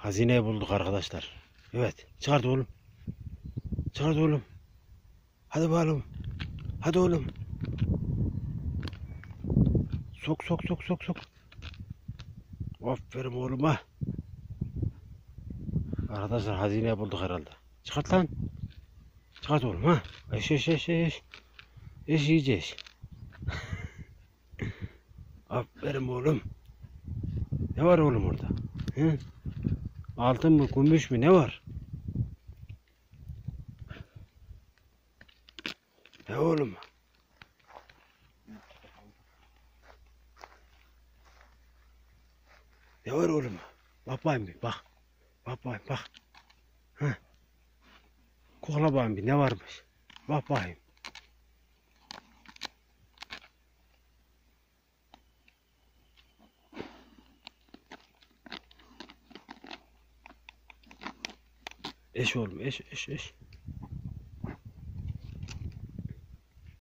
Hazineyi bulduk arkadaşlar. Evet. Çıkart oğlum. Çıkart oğlum. Hadi bakalım. Hadi oğlum. Sok sok sok sok sok. Aferin oğluma. Arkadaşlar hazineyi bulduk herhalde. Çıkart lan. Çıkart oğlum ha. Eş. Eş yiyeceğiz. Aferin oğlum. Ne var oğlum orada? He? Altın mı, gümüş mü, ne var? Ne oğlum? Ne var oğlum? Bak bakayım bir, bak. Bak bakayım, bak. Heh. Kokla bakayım bir, ne varmış? Bak bakayım. Eş oğlum, eş.